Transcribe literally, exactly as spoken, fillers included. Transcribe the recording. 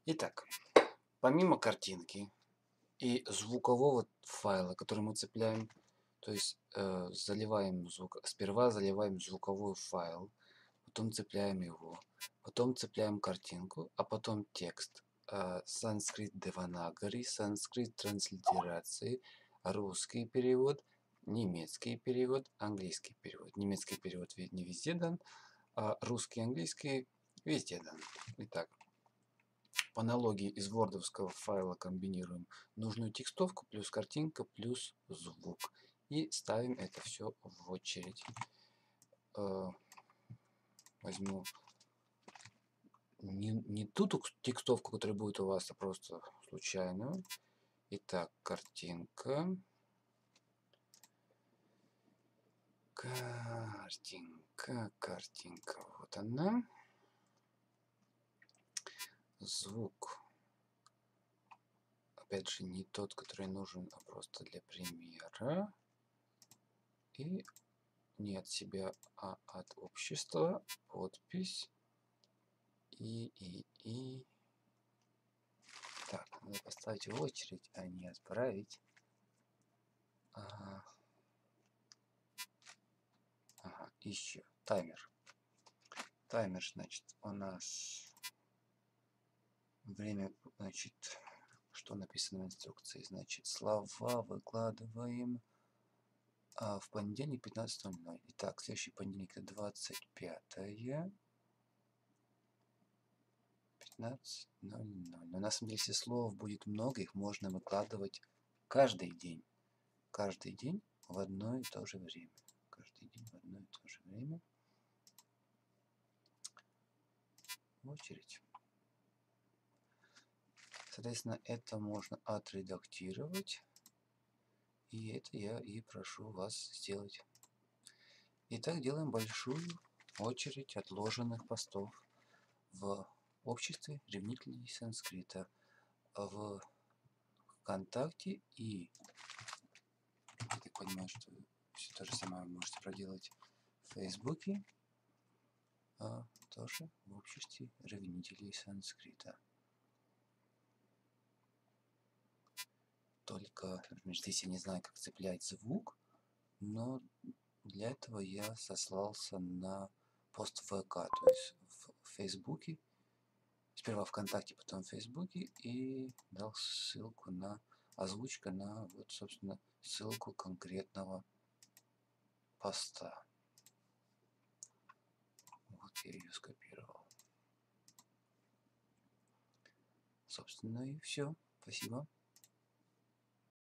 Итак, помимо картинки и звукового файла, который мы цепляем, то есть э, заливаем звук, сперва заливаем звуковой файл, потом цепляем его, потом цепляем картинку, а потом текст. Э, санскрит деванагари, санскрит транслитерации, русский перевод, немецкий перевод, английский перевод. Немецкий перевод не везде дан, а русский и английский везде дан. Итак, по аналогии из вордовского файла комбинируем нужную текстовку плюс картинка плюс звук. И ставим это все в очередь. Возьму не, не ту текстовку, которая будет у вас, а просто случайную. Итак, картинка. Картинка, картинка. Вот она. Звук. Опять же, не тот, который нужен, а просто для примера. И не от себя, а от общества. Подпись. И, и, и. Так, надо поставить в очередь, а не отправить. Ага. Ага, еще. Таймер. Таймер, значит, у нас время, значит, что написано в инструкции? Значит, слова выкладываем а, в понедельник пятнадцать ноль ноль. Итак, следующий понедельник это двадцать пятое. пятнадцать ноль ноль. Но на самом деле, если слов будет много, их можно выкладывать каждый день. Каждый день в одно и то же время. Каждый день в одно и то же время. В очередь. Соответственно, это можно отредактировать. И это я и прошу вас сделать. Итак, делаем большую очередь отложенных постов в обществе ревнителей санскрита, в ВКонтакте и, я так понимаю, что все то же самое вы можете проделать в Фейсбуке, а тоже в обществе ревнителей санскрита. Только, например, здесь я не знаю, как цеплять звук, но для этого я сослался на пост в ВК, то есть в Фейсбуке. Сперва ВКонтакте, потом в Фейсбуке, и дал ссылку на озвучка на, вот, собственно, ссылку конкретного поста. Вот я ее скопировал. Собственно, и все. Спасибо.